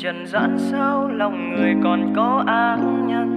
trần gian sao lòng người còn có ác nhân.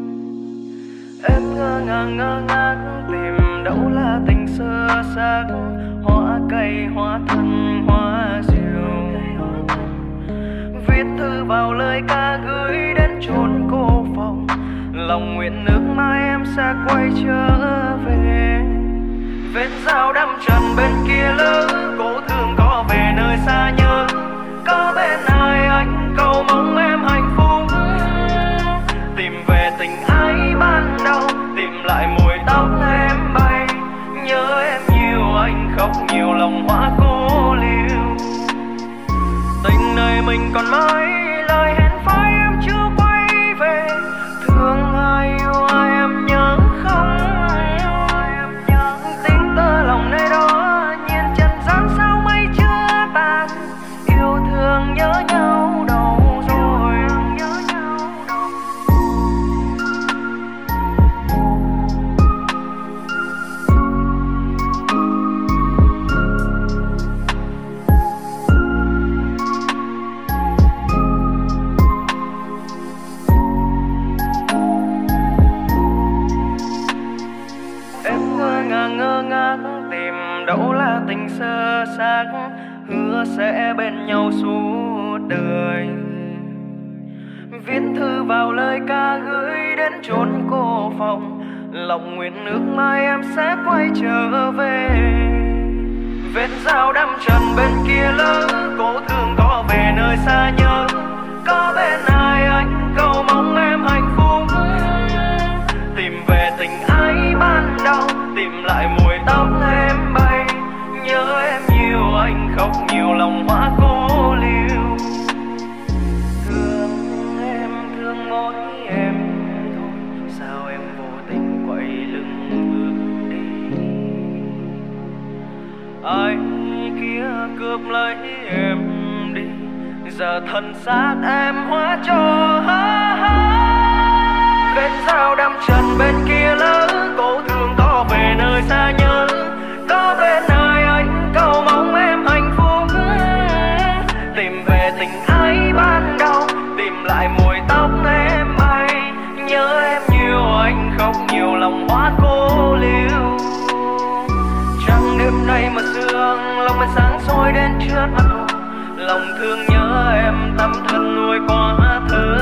Em ngơ ngác tìm đâu là tình xưa xác, hoa cây hoa thân hoa diều. Viết thư vào lời ca gửi đến chốn cô phòng, lòng nguyện nước mai em sẽ quay trở về. Vết dao đâm trần bên kia lỡ, cố thương có về nơi xa nhớ. Có bên ai anh cầu mong em hạnh phúc, tìm về tình ái ban đầu, tìm lại mùi tóc em bay. Nhớ em nhiều anh khóc nhiều lòng hóa cô liêu. Tình này mình còn mãi, lời hẹn phai em chưa quay về. Thương ai yêu ai em nhớ không, tính tơ lòng nơi đó nhìn trần gian sao mây chưa tàn. Yêu thương nhớ nhau đâu rồi, em ngơ ngác tìm đâu là tình sơ xác, hứa sẽ bên nhau suốt đời. Viết thư vào lời ca gửi đến chốn cô phòng, lòng nguyện nước mai em sẽ quay trở về. Vết dao đâm trần bên kia lỡ, cố thương có về nơi xa nhớ. Có bên ai anh cầu mong em hạnh phúc, tìm về tình ái ban đầu, tìm lại mùi tóc em bay. Nhớ em nhiều anh khóc nhiều lòng hóa cô liêu. Thương em thương mỗi em thôi, sao em vô tình quay lưng bước đi. Ai kia cướp lấy em đi, giờ thân xác em hóa cho vết dao đâm trần bên kia lỡ, cố thương có về nơi xa nhớ. Có bên ai anh cầu mong em hạnh phúc, tìm về tình ái ban đầu, tìm lại mùi tóc em bay. Nhớ em nhiều anh khóc nhiều lòng hóa cô liêu. Trăng đêm nay mà sương, lòng em sáng soi đến trước mặt hồ. Lòng thương nhớ em tâm thân nuôi quá thơ.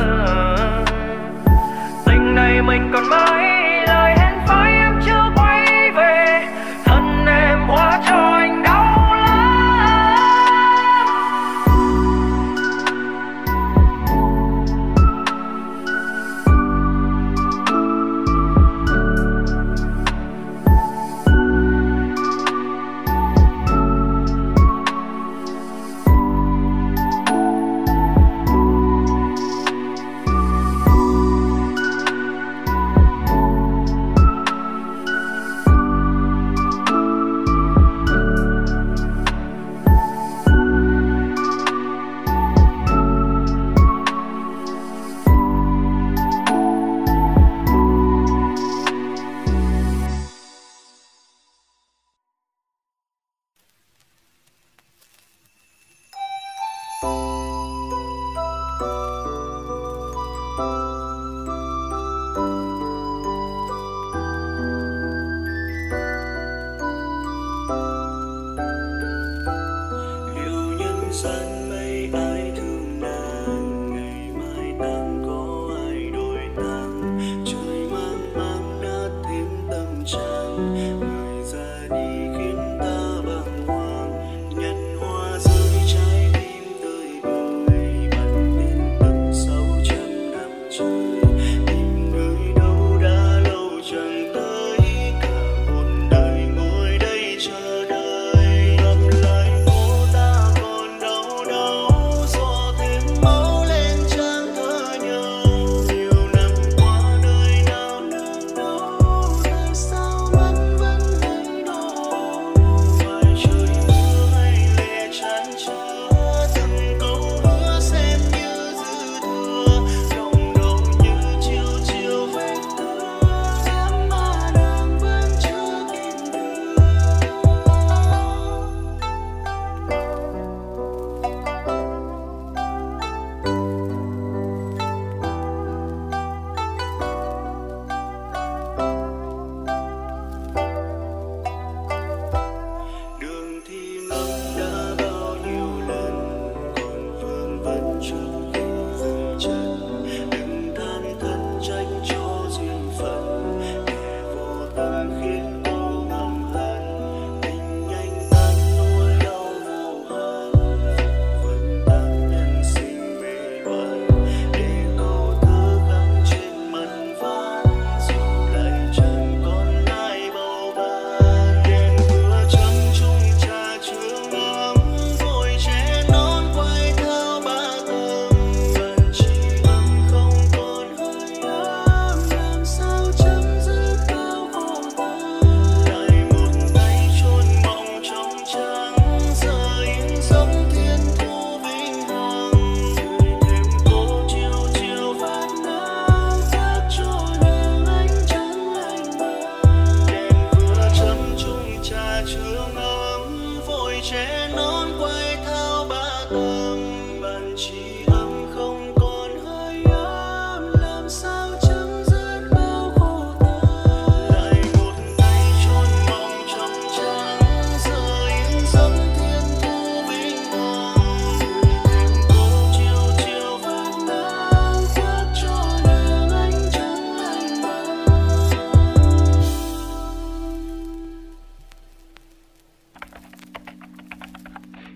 Tình này mình còn mãi, lời hẹn phai em chưa quay về. Thân em hóa cho anh đau lắm. Rồi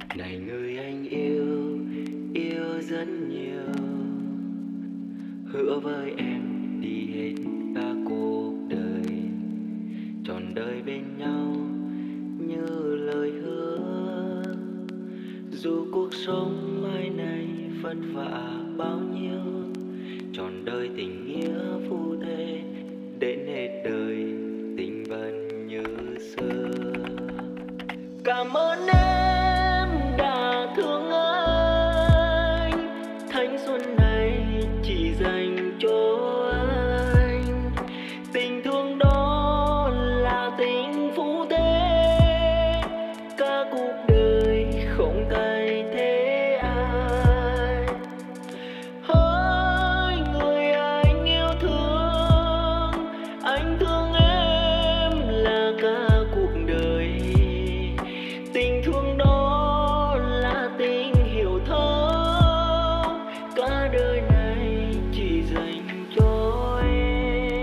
Này người anh yêu, yêu rất nhiều, hứa với em đi hết cả cuộc đời, trọn đời bên nhau như lời hứa. Dù cuộc sống mai này vất vả bao nhiêu, trọn đời tình nghĩa phu thê, đến hết đời tình vẫn như xưa. Cảm ơn em đã thương anh, thanh xuân này chỉ dành cho anh. Tình thương đó là tình phu thê, cả cuộc đời không thay thế ai. Hỡi người anh yêu thương, anh thương em là cả cuộc đời. Tình thương đó là tình hiểu thấu, cả đời này chỉ dành cho em.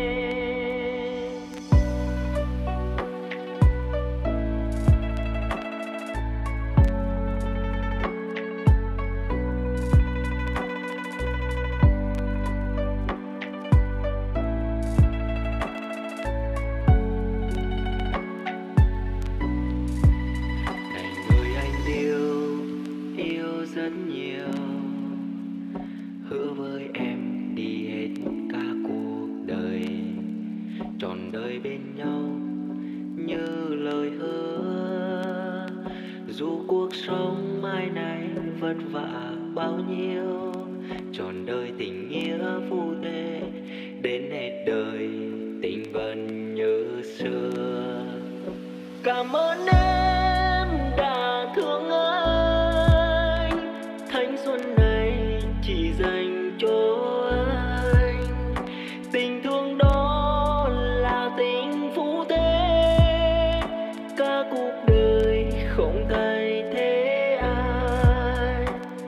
Này người anh yêu rất nhiều, hứa với em đi hết cả cuộc đời, trọn đời bên nhau như lời hứa. Dù cuộc sống mai này vất vả bao nhiêu, trọn đời tình nghĩa phu thê, đến hết đời tình vẫn như xưa. Cảm ơn em đã thương anh, thanh xuân này chỉ dành cho anh. Tình thương đó là tình phu thê, cả cuộc đời không thay thế ai.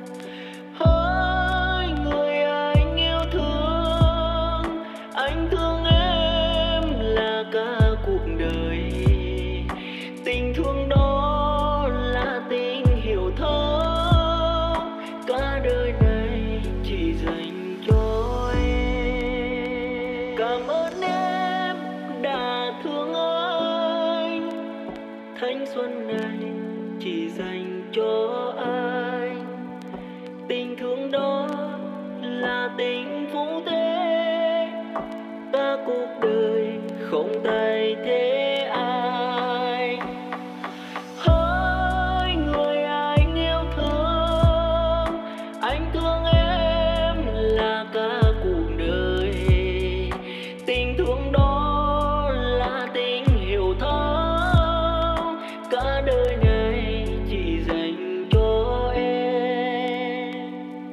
Hỡi người anh yêu thương, anh thương em là cả cuộc đời. Tình thương đó là tình hiểu thấu, cả đời này chỉ dành cho em. Cảm ơn em đã thương anh, thanh xuân này chỉ dành cho anh. Tình thương đó là tình phu thê, cả cuộc đời không thay thế ai. Hỡi người anh yêu thương, anh thương em là cả cuộc đời. Tình thương đó là tình hiểu thấu, cả đời này chỉ dành cho em.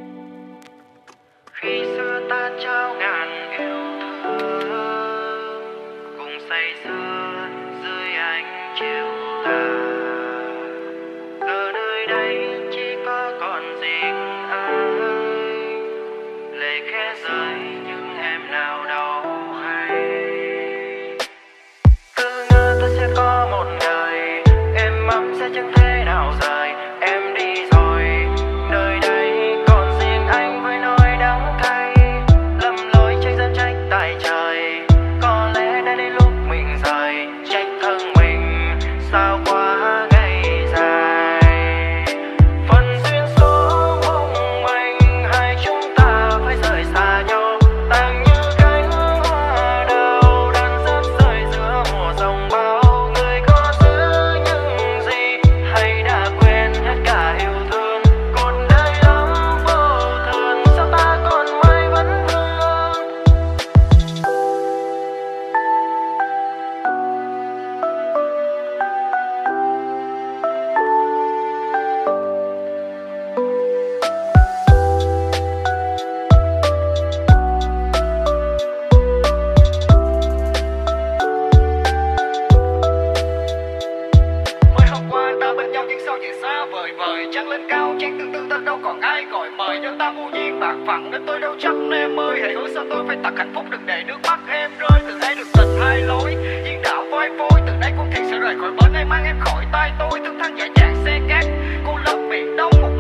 Khi xưa ta trao ngàn yêu thương, cùng say sưa dưới ánh chiều tà. Giờ nơi đây chỉ có còn riêng anh, lệ khẽ rơi nhưng em nào đâu hay. Cứ ngỡ ta sẽ có một ngày, em mong sẽ chẳng thể nào rời em đi rồi. Nơi đây còn riêng anh với nỗi đắng cay, lầm lỗi trách dân trách tại trời. Có lẽ đã đến lúc mình rời, trách thân mình sao quá ngày dài. Phần duyên số mong manh, hai chúng ta phải rời xa nhau, tàn như cánh hoa đào đang rớt rơi giữa mùa giông bão. Người có giữ những gì hay đã quên hết cả yêu thương? Cuộc đời lắm vô thường, sao ta còn mãi vẫn vương? Mới hôm qua ta bên nhau nhưng sao chuyện xa vời vời, trăng lên cao trên tương tư ta đâu còn ai gọi mời. Nhưng ta vô duyên bạc phận nên tôi đâu chắc em ơi. Hãy hứa sao tôi phải tặng hạnh phúc, đừng để nước mắt em rơi. Từ đây được tình hai lối, duyên đạo phai phôi. Từ đây cuộc thiệt sẽ rời khỏi bên em, mang em khỏi tay tôi. Thương thân dễ dàng xe cát, cô lấp miệng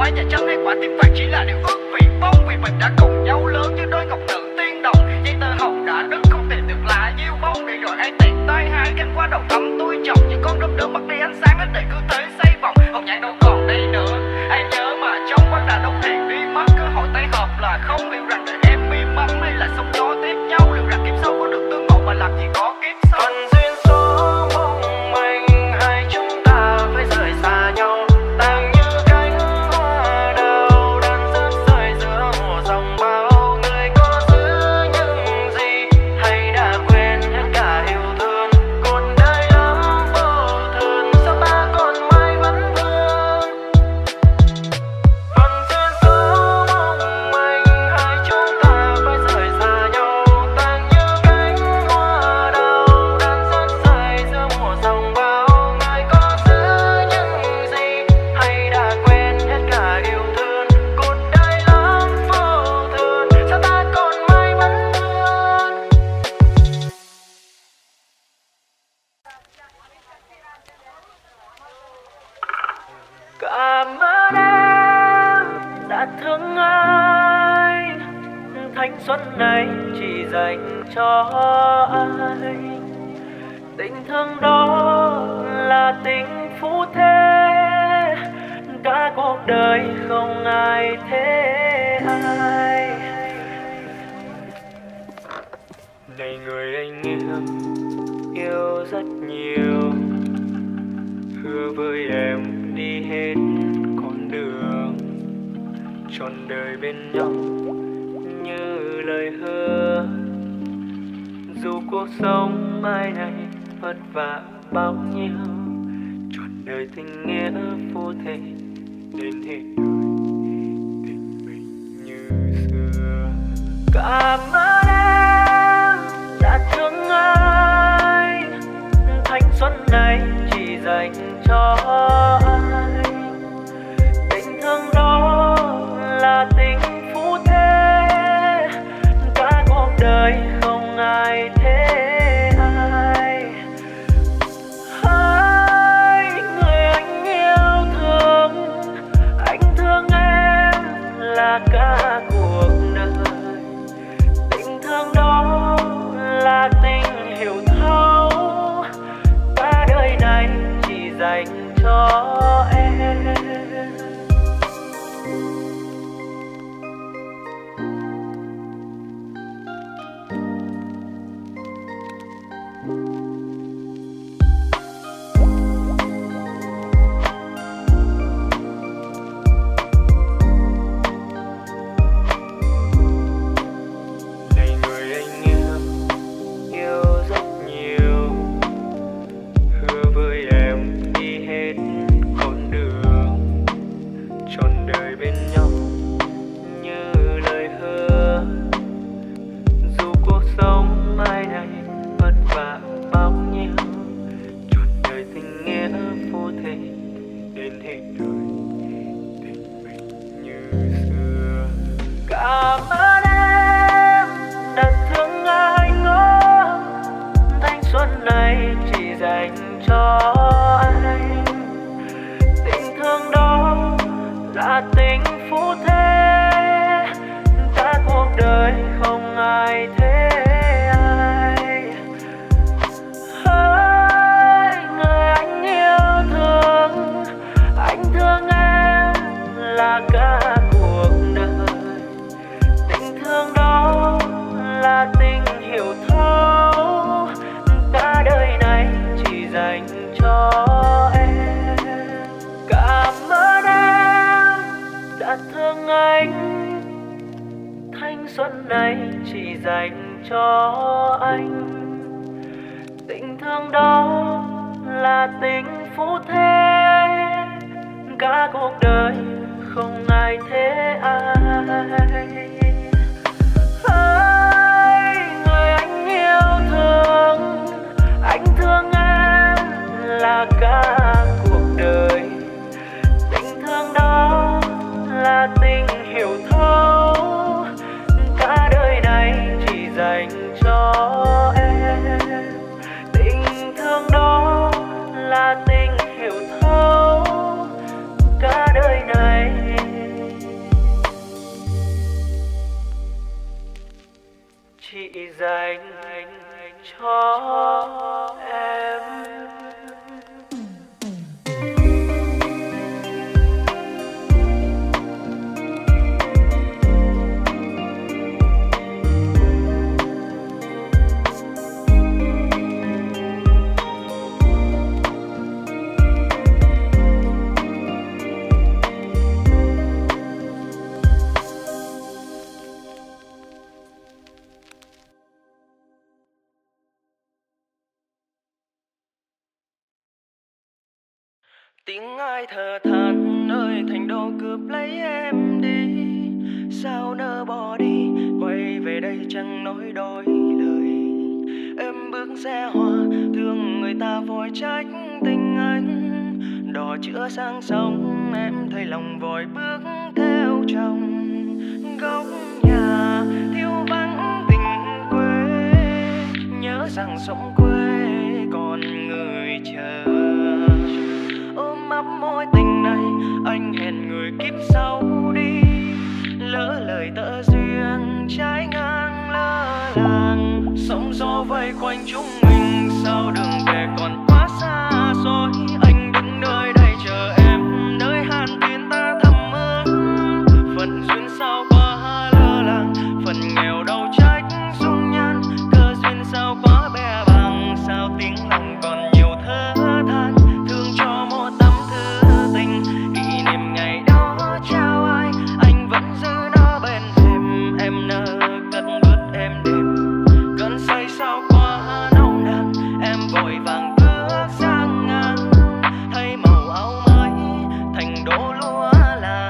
phải nhà trắng hay quả tím vàng chỉ là điều ước vị bóng, vì mình đã cùng nhau lớn như đôi ngọc nữ tiên đồng. Dây tơ hồng đã đứt không tìm được là diêu bông, để rồi ai tiện tay hai cánh qua đầu thắm túi chồng, những con đom đóm mất đi ánh sáng đến để cứ thế xoay vòng. Hồng nhạc đâu còn đây nữa, ai nhớ mà trong quán đàn ông thiền đi mất, cơ hội tay hợp là không. Liệu rằng đời em mi mắm hay là sóng gió tiếp nhau, liệu rằng kiếp sau có được tương ngộ mà làm gì có kiếp sau. Phần duyên số mong manh hai chúng ta phải rời xa nhau, tàn như cánh hoa đào đang rớt rơi giữa hồ dòng bão. Người có giữ những gì hay đã quên hết cả yêu thương, còn đây lắm vô thường sao ta còn mãi vẫn vương. Phần duyên số mong manh hai chúng ta phải rời xa nhau, tàn như cánh hoa đào đang rớt rơi giữa mùa dòng bão. Người có giữ những gì hay đã quên hết cả yêu thương, còn đây lắm vô thường sao ta còn mãi vẫn vương. Cảm ơn em đã thương anh, thanh xuân này chỉ dành cho anh. Tình thương đó là tình phú thế, cả cuộc đời không ai thế ai. Này người anh yêu rất nhiều, hứa với em đi hết con đường trọn đời bên nhau như lời hứa. Dù cuộc sống mai này vất vả bao nhiêu, trọn đời tình nghĩa phù thể đến hết đời tình mình như xưa. Cảm ơn em đã thương anh, thanh xuân này chỉ dành cho anh. Tình thương đó là tình phú thế, cả cuộc đời không ai thế ai. Hỡi người anh yêu thương, anh thương em là cả cuộc đời. Tình thương đó là tình hiểu thấu, cả đời này chỉ dành cho em. Này người anh yêu rất nhiều, hứa với em đi hết con đường trọn đời bên nhau như lời hứa. Dù cuộc sống mai này vất vả bao nhiêu, trọn đời tình nghĩa phù thể đến hết đời tình mình như xưa. Cảm ơn em đã thương anh ngỡ, thanh xuân này chỉ dành cho anh. Tình thương đó là tình phú thế, cả cuộc đời không ai thế ai. Hỡi người anh yêu thương, anh thương em là cả cuộc đời. Tình thương đó là tình hiểu thấu, cả đời này chỉ dành cho em. Cảm ơn em đã thương anh, thanh xuân này chỉ dành cho anh. Tình thương đó là tình phú thế, cả cuộc đời không ai thế ai. Hỡi người anh yêu thương, anh thương em là cả cuộc đời. Tình thương đó là tình hiểu thấu, cả đời này chỉ dành cho em. Tình thương đó là tình hiểu thấu, cả đời này dành cho em. Tiếng ai thở than nơi thành đô cướp lấy em đi, sao nỡ bỏ đi quay về đây chẳng nói đôi lời. Em bước xe hoa thương người ta vội trách tình anh, đò chữa sang sông em thấy lòng vội bước theo chồng. Góc nhà thiếu vắng tình quê, nhớ rằng sống quê còn người chờ. Ôm ấp mối tình này anh hẹn người kiếp sau đi, lỡ lời tỡ duyên trái ngang lơ làng. Sóng gió vây quanh chúng mình sao đường về còn quá xa xôi. Anh đứng nơi đây chờ em, nơi hàn thuyền ta thầm ước. Phần duyên sao quá lơ làng, phần nghèo đâu trách dung nhan. Cơ duyên sao quá bé bàng, sao tiếng lòng còn nhiều thơ than. Thương cho một tâm thư tình, kỷ niệm ngày đó trao ai anh vẫn giữ nó bên thềm. Em nỡ cất bước em đêm, cơn say sao quá nồng nàn. Em vội vàng bước sang ngang, thay màu áo mới thành đố lúa là.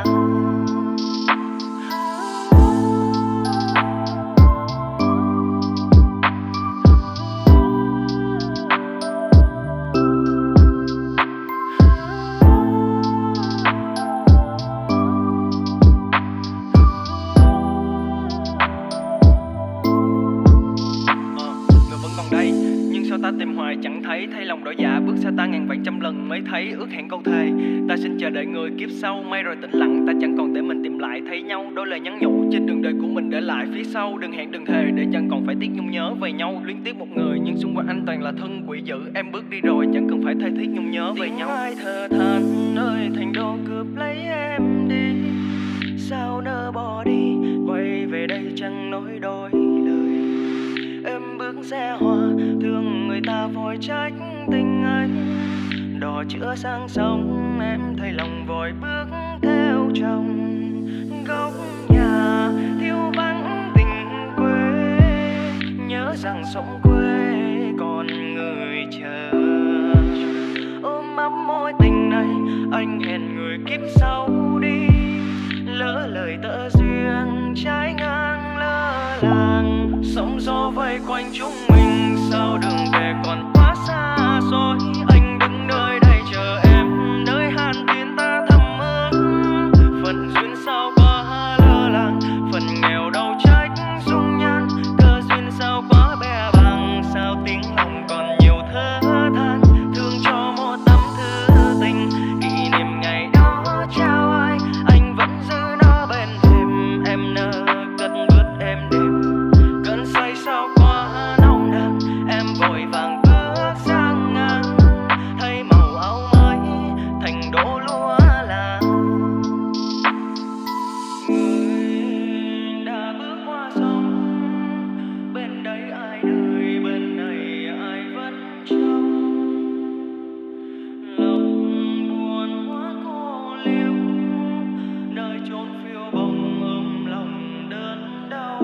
Người vẫn còn đây nhưng sao ta tìm hoài chẳng thấy. Thay lòng đổi dạ bước xa ta ngàn vạn trăm lần mới thấy. Ước hẹn câu thề ta xin chờ đợi người kiếp sau. May rồi tĩnh lặng ta chẳng còn để mình tìm lại thấy nhau. Đôi lời nhắn nhủ trên đường đời của mình để lại phía sau. Đừng hẹn đừng thề để chẳng còn phải tiếc nhung nhớ về nhau. Luyến tiếc một người nhưng xung quanh anh toàn là thân quỷ dữ. Em bước đi rồi chẳng cần phải thay thiết nhung nhớ về nhau. Tiếng ai thở than nơi thành đô cướp lấy em đi, sao nỡ bỏ đi quay về đây chẳng nói đôi lời. Em bước xe hoa thương người ta vội trách tình anh, đò chữa sang sông em thấy lòng vội bước theo chồng. Góc nhà thiếu vắng tình quê, nhớ rằng sống quê còn người chờ. Ôm ấp mối tình này anh hẹn người kiếp sau đi, lỡ lời tỡ duyên trái ngang lơ làng. Sóng gió vây quanh chúng mình sao đường về còn quá xa xôi. Anh đứng nơi đây chờ em, nơi hàn thuyền ta thầm ước. Phần duyên sao quá lơ làng, phần nghèo đâu trách dung nhan. Cơ duyên sao quá bé bàng, sao tiếng lòng còn nhiều thơ than. Thương cho một tâm thư tình, kỷ niệm ngày đó trao ai anh vẫn giữ nó bên thềm. Em nỡ cất bước em đêm, cơn say sao quá nồng nàn. Em vội vàng bước sang ngang, thay màu áo mới thành đố lúa là. Người đã bước qua sông, bên đây ai đời bên này ai vẫn trông. Lòng buồn quá cô liêu, nơi chốn phiêu bồng ôm lòng đớn đau.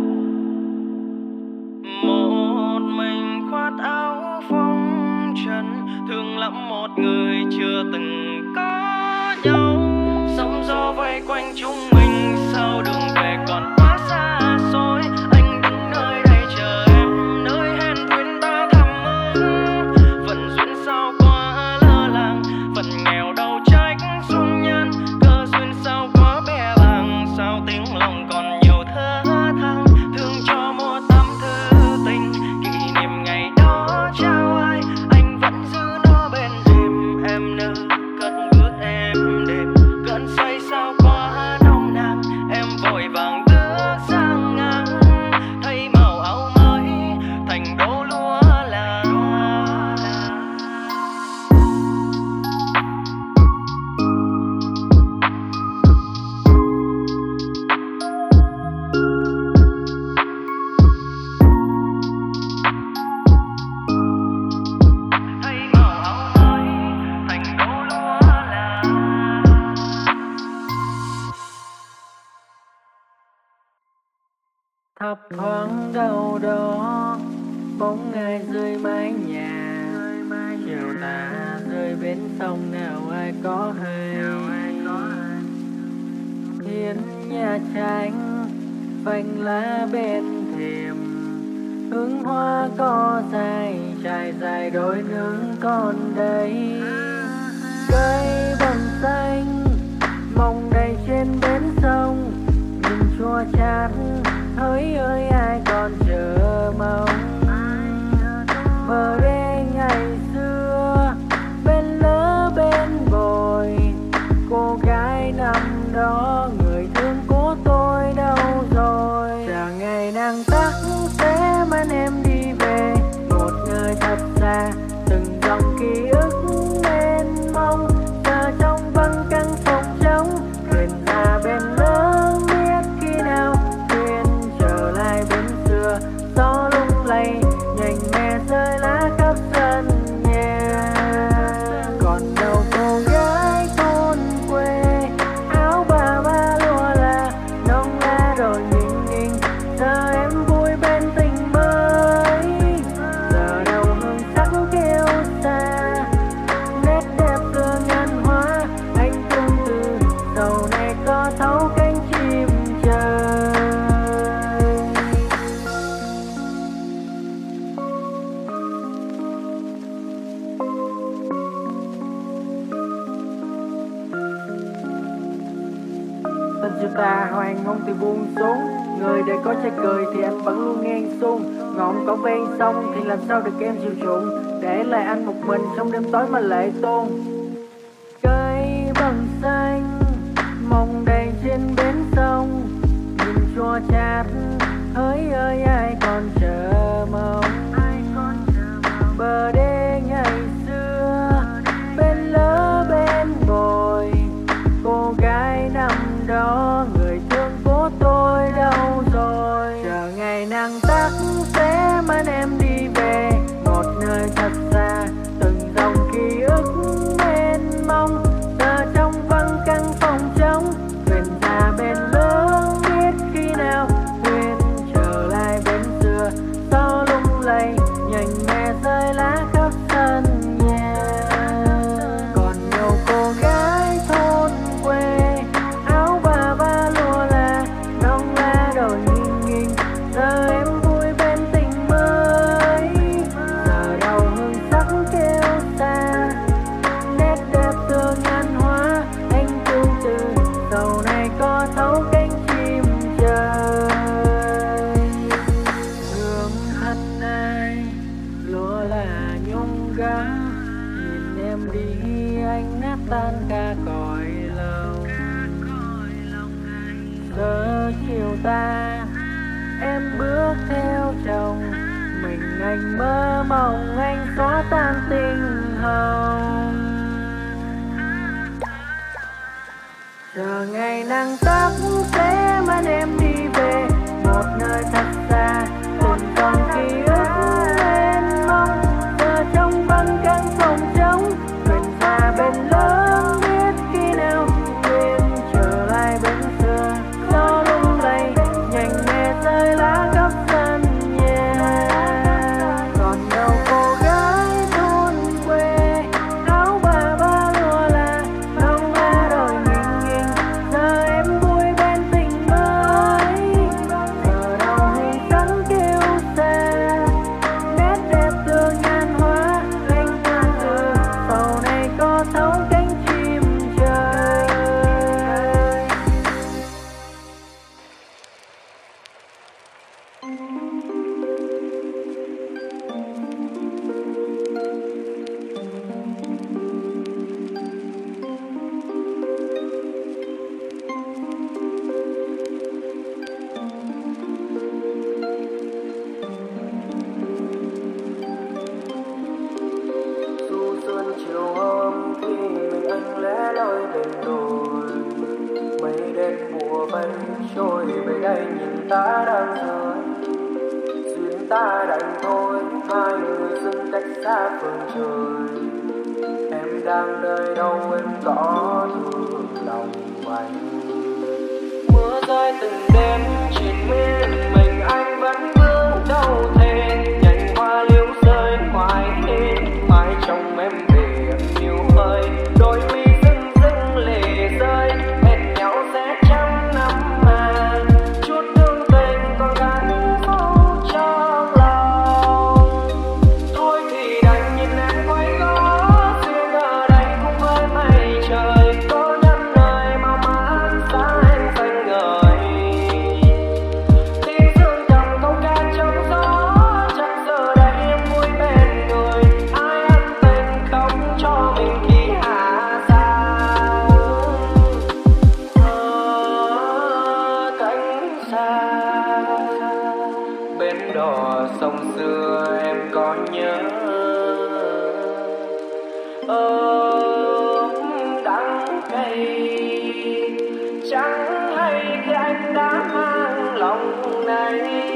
Một mình khoác áo phong trần, thương lắm một người chưa từng có nhau. Sóng gió vây quanh chúng mình sao đường về còn quá xa xôi. Anh đứng nơi đây chờ em, nơi hẹn thuyền ta thầm ước. Phần duyên sao quá lơ làng, phần nghèo đâu trách dung nhan. Cơ duyên sao quá bé bàng, sao tiếng lòng còn nhiều thơ than. Thương cho một tâm thư tình, kỷ niệm ngày đó trao ai anh vẫn giữ nó bên thềm. Em nỡ cất bước em đêm, cơn say sao quá nồng thấp thoáng đâu đó bóng ai dưới mái nhà, chiều tà rơi bến sông nào ai có hay. Hiên nhà tranh vành lá bên thềm, hương hoa có dài trải dài đôi nương con đây. Cây bằng xanh mong đầy trên bến sông, nhìn chua chát hỡi ơi ai còn chờ mong. Bờ đê ngày xưa bên lỡ bên bồi, cô gái năm đó người thương của tôi đâu rồi. Chờ ngày nắng tắt sẽ mang em đi về một nơi thật xa, từng dòng ký ức mênh mông giờ trong vắng căn phòng trống. Thuyền ra bên lỡ biết khi nào thuyền trở lại bên xưa, gió lung lay nhành me rơi lá khắp sân nhà. Còn đâu cô gái thôn quê áo bà ba lụa là nông la rồi nhinh nhinh, giờ em vui bên tình mới. Giờ đâu hương sắc kêu xa, nét đẹp tựa ngàn hoa anh tương từ dầu này có thấu cánh chim trời. Tình chiều tà hoàng hôn thì buông xuống, người để có trái cười thì anh vẫn luôn ngang xuông. Ngọn cỏ ven sông thì làm sao được em chiều chuộng, để lại anh một mình trong đêm tối mà lệ tuôn. Cây bằng xanh mong đầy trên bến sông, nhìn chua chát hỡi ơi ai còn chờ mong. Bờ đê ngày xưa bên lỡ bên bồi, cô gái năm đó người thương của tôi đâu rồi. Chờ ngày nắng tắt sẽ mang em đi về một nơi thật xa, từng dòng ký ức mênh mông giờ trong vắng căn phòng trống. Thuyền ra bên lớn biết khi nào thuyền trở lại bên xưa, gió lung lay nhành me rơi lá khắp sân nhà. Còn nhiều cô gái thôn quê áo bà ba lụa là nông la đồi nghiêng nghiêng, giờ em vui bên tình mới. Giờ đâu hương sắc kêu xa, nét đẹp tựa ngàn hoa anh tương từ dầu này có thấu cánh chim trời. Gương thân ai lúa là nhung gã, nhìn em đi anh nát tan ca cõi lòng. Giờ chiều ta em bước theo chồng mình, anh mơ mộng anh xóa tan tình hồng. Giờ ngày nắng tắt sẽ mang em đi về một nơi thật xa, từng còn ký ức mênh mông giờ trong vắng căn phòng trống. Thuyền xa bên lớn biết khi nào thuyền trở lại bên xưa, gió lung lay nhành me rơi lá khắp sân nhà. Còn đâu cô gái thôn quê áo bà ba lụa là nông la đồi nghiêng nghiêng, giờ em vui bên tình mới. Giờ đâu hương sắc kêu xa, nét đẹp tựa ngàn hoa anh tương từ dầu này có thấu cánh chim trời. Du xuân chiều hôm khi mình anh lẻ loi bên đồi, mây đen mùa bay trôi về đây nhìn ta đang rơi. Duyên ta đành thôi, hai người dưng cách xa phương trời. Em đang nơi đâu em có thương lòng anh. Mưa rơi từng đêm chỉ mình anh chẳng hay khi anh đã mang lòng này.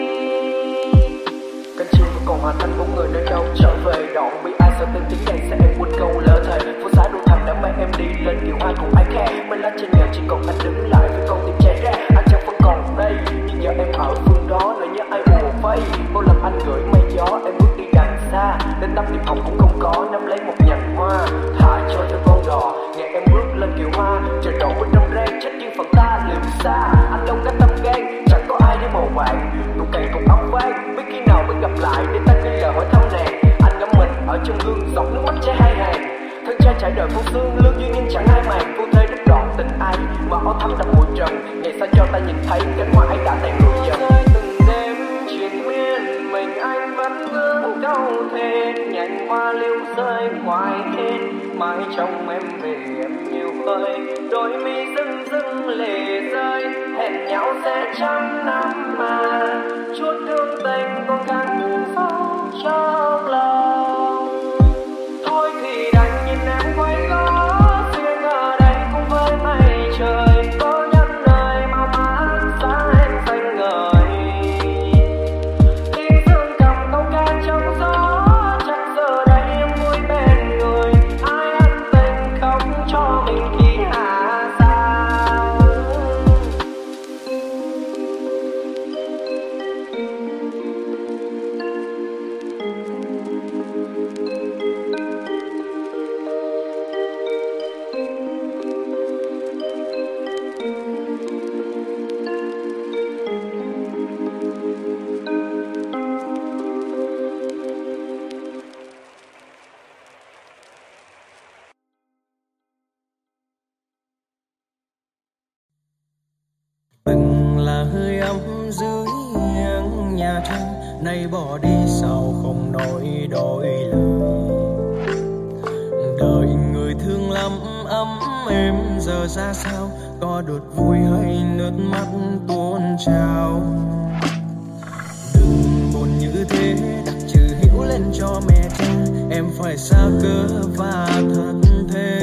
Cánh chim vẫn còn hoàn thành bóng người nơi đâu trở về đoạn bị ai sợ tên tiếng đàn sẽ em quên câu lỡ thề. Phố xá đô thành đã mang em đi lên kiều ai cùng ai khác. Bên lá trên nghèo chỉ còn anh đứng lại với con tim trẻ ra. Anh chẳng vẫn còn đây nhưng giờ em ở phương đó nỗi nhớ ai ùa vây. Bao lần anh gửi mây gió em bước đi đằng xa, đến tấm niềm hồng cũng không có nắm lấy một nhành hoa. Thả trôi theo con đò ngày em bước lên kiều hoa. Trời đổ bên trong rang trách riêng phần ta liều xa. Anh đâu có tâm gan chẳng có ai để bầu bạn. Nụ cười cùng ống vang biết khi nào mới gặp lại để ta ghi lời hỏi thăm nàng. Anh ngắm mình ở trong gương giọt nước mắt chảy hai hàng. Thân trai trải đời phố xương lương duyên nhưng chẳng ai màng. Vô thế đứt đoạn tình ai mà áo thắm đậm mùi trần. Ngày xa cho ta nhìn thấy cánh hoa ấy đã tan người dần. Từng đêm triền miên mình anh vẫn ngưỡng câu thề. Nhành hoa liễu rơi ngoài hiên mãi trong em về em nhiều hơi. Đôi mi rưng rưng lệ rơi hẹn nhau sẽ trăm năm mà chút thương tình còn gắn sâu trong lòng. Thôi thì đành nhìn em quay gót riêng ở đây cũng với mây trời. Có nhân đời mà mát xa em xanh ngời. Tiếng dương cầm câu ca trong gió chắc giờ đây em vui bên người. Ai ân tình không cho mình khi hạ sao. Từng là hơi ấm dưới ánh nhà trăng nay bỏ đi sao không nói đổi lời. Đời người thương lắm ấm êm giờ ra sao, có đột vui hay nước mắt tuôn trào. Đừng buồn như thế đặt chữ hiếu lên cho mẹ cha, em phải xa cơ và thật thế.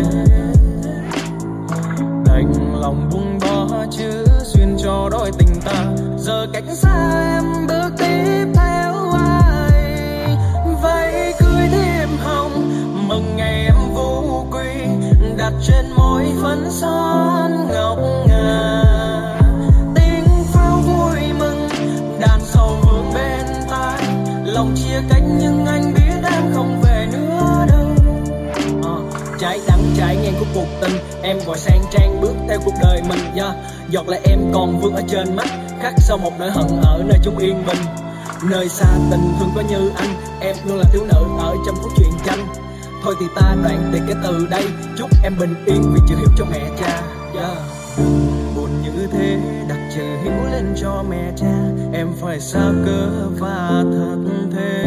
Đành lòng buông bỏ chữ duyên cho đôi tình ta, giờ cách xa em bước tiếp theo ai. Vậy cưới thêm hồng mừng ngày em vô quy, đặt trên môi phấn son ngọc ngà. Tiếng pháo vui mừng đàn sầu vương bên tai, lòng chia cách nhưng anh biết em không về nữa đâu. Trái đắng trái ngang của cuộc tình, em gọi sang trang bước theo cuộc đời mình. Giọt lại em còn vương ở trên mắt, khắc sau một nỗi hận ở nơi chung yên bình. Nơi xa tình thương có như anh, em luôn là thiếu nữ ở trong câu chuyện tranh. Thôi thì ta đoạn tuyệt cái từ đây, chúc em bình yên vì chữ hiếu cho mẹ cha. Đừng buồn như thế đặt chữ hiếu lên cho mẹ cha, em phải xa cơ và thật thế.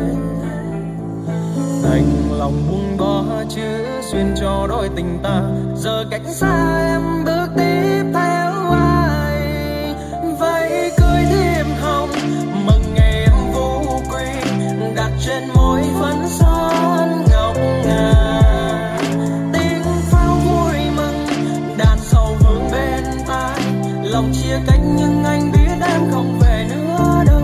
Đành lòng buông bỏ chữ duyên cho đôi tình ta, giờ cách xa em bước tiếp theo ai. Vậy cưới thêm hồng mừng ngày em vô quy, đặt trên môi phấn son ngọc ngà. Tiếng pháo vui mừng đàn sầu vương bên tai, lòng chia cách nhưng anh biết em không về nữa đâu.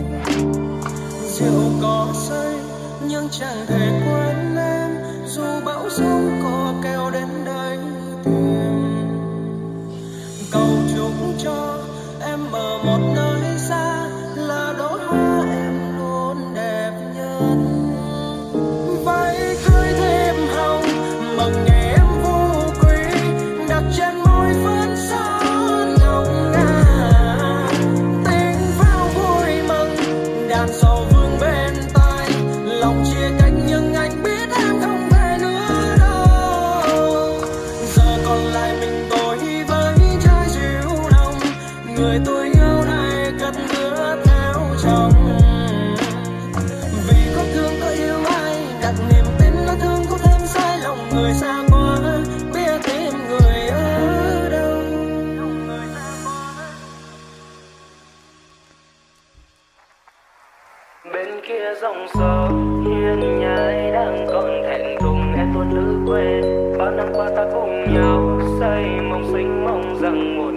Rượu có say nhưng chẳng thể quên em, dù bão giông có kéo đến đây tìm. Cầu chúc cho em ở một nơi xa, là đóa hoa em luôn đẹp nhất. Vậy cưới thêm hồng mừng ngày em vô quy, đặt trên môi phấn son ngọc ngà. Tiếng pháo vui mừng đàn sầu vương bên tai, lòng chia cách nhưng anh biết em không về nữa đâu. Giờ còn lại mình tôi với trái dịu nồng, người tôi yêu này cất bước theo chồng. Vì có thương có yêu ai, đặt niềm tin nó thương có thêm sai lòng. Người xa quá biết tìm người ở đâu. Bên kia dòng sông hiên nhai đang còn thẹn thùng em tuôn lữ quên. Bao năm qua ta cùng nhau xây mong sinh mong rằng một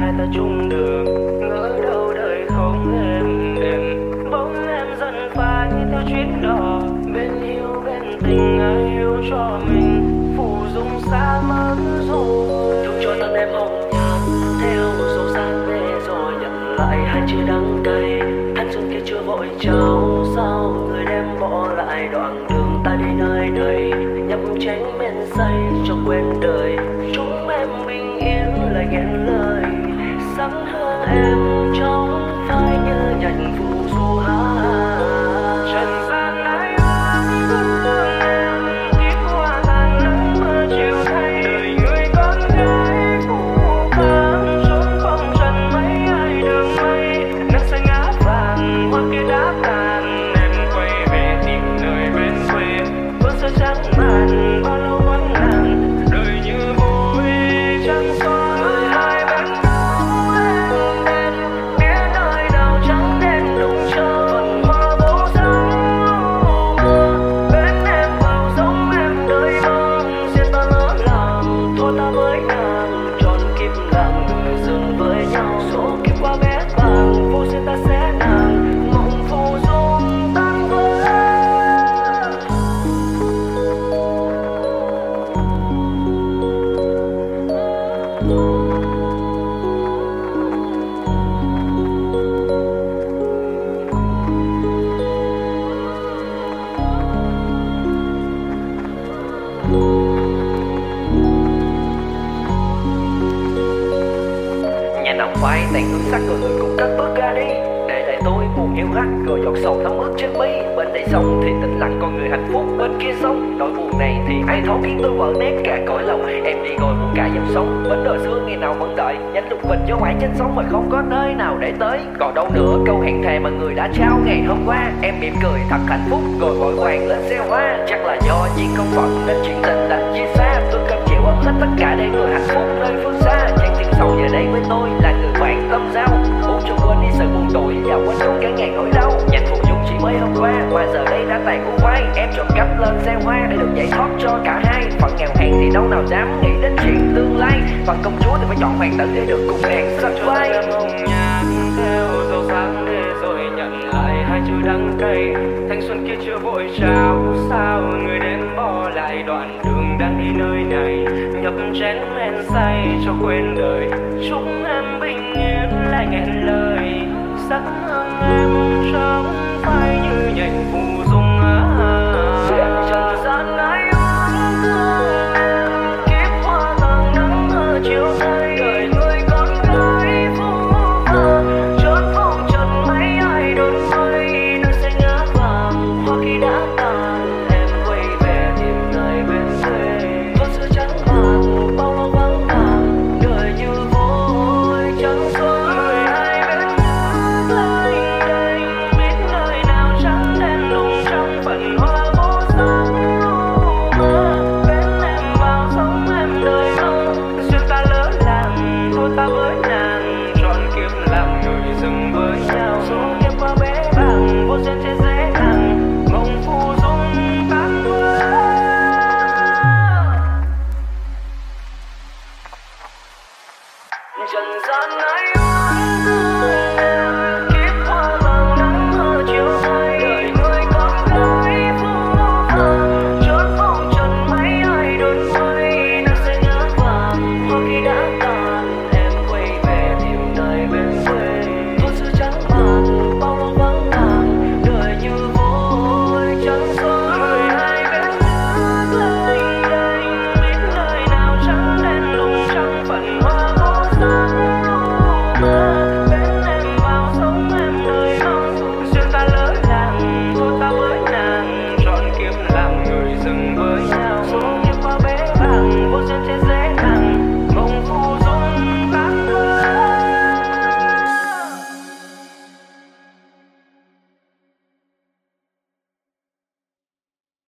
hai ta chung đường, ngỡ đâu đời không êm đềm. Bóng em dần phai theo chuyến đò, bên yêu bên tình ai yêu cho mình, phù dung xa mất rồi. Thương cho thân em hồng nhạt theo dấu sáng về rồi nhận lại hai chữ đắng cay. Thanh xuân kia chưa vội trao sao người đem bỏ lại đoạn đường ta đi nơi đây, nhấp chén men say cho quên đời. Chúng em bình yên lại nghẹn lời, sắc hương em trong phai như nhành phù du hát. Trần gian ai oán thương em, kiếp hoa tàn nắng mưa chiều thay. Đời người con gái phũ phàng, trốn phong trần mấy ai đường mây. Nắng xanh ngã vàng, hoa kia đã tàn. Em quay về tìm nơi bên quê, bữa sơ trắng màn bao lâu vắng nàng. Đời như vội trăng xóa, hai bên nhau em đen. Biết nơi nào trắng đen đụng chờ, phần hoa vô dáng mơ. Bên em vào giống em đời mong, Duyên ta lỡ làng, thua ta với nàng. Tròn kiếp làng người dừng với nhau, số kiếp qua bé bàng. Vô duyên ta sẽ nàng, mộng phù dung tan vỡ. nhà nằm phai tàn hương sắc rồi người cũng cất bước ra đi, để lại tôi buồn hiu hắt rồi giọt sầu thấm ướt trên mi. Bên đây sông thì tĩnh lặng con người hạnh phúc, bên kia sông nỗi buồn này thì ai thấu khiến tôi vỡ nét cả cõi lòng. Em đi rồi muốn cả dòng sông, bến đời xưa ngày nào vẫn đợi, nhánh lục bình cho mãi trên sông mà không có nơi nào để tới. Còn đâu nữa câu hẹn thề mà người đã trao ngày hôm qua. Em mỉm cười thật hạnh phúc rồi vội vàng lên xe hoa. Chắc là do duyên không phận nên chuyện tình lành chia xa. Tôi cam chịu ấm hết tất cả để người hạnh phúc nơi phương xa. Chàng tìm sầu giờ đây với tôi là người bạn tâm giao, uống cho quên đi sự buồn tủi và quên luôn cả ngàn nỗi đau. Nhành phù dung chỉ mới hôm qua mà giờ đây đã tàn cuốn phai. Em chọn cách lên xe hoa để được giải thoát cho cả hai. Phận nghèo hèn thì đâu nào dám nghĩ đến chuyện tương lai, phận công chúa thì phải chọn hoàng tử để được cùng nàng sánh vai. Em hồng nhạt theo dấu sáng để rồi nhận lại hai chữ đắng cay. Thanh xuân kia chưa vội trao sao người đến bỏ lại đoạn đường đang đi nơi này, nhấp chén men say cho quên đời. Chúc em bình yên lại nghẹn lời, sắc hương em trong phai như nhành phù dung Trần gian ai oán thương em, kiếp hoa tàn nắng mưa chiều thay. Đời người con gái phũ phàng, trốn phong trần mấy ai đốn mây. Nơi xanh ngã vàng, hoa khi đã tàn. Em quay về tìm nơi bên quê, con sữa trắng vàng bao lâu vắng nàng. Đời như vội trăng xóa, người hai bên nước lênh đênh. Biết nơi nào trắng đen đụng trong phần hoa vô dáng mơ. Bên em vào sống em đời mong, duyên ta lỡ làng thôi ta với nàng. Trọn kiếp làm người dừng với nhau, số kiếp qua bé bàng. Vô duyên thế dễ dàng, mộng phù dung tan vỡ. trần gian ai oán thương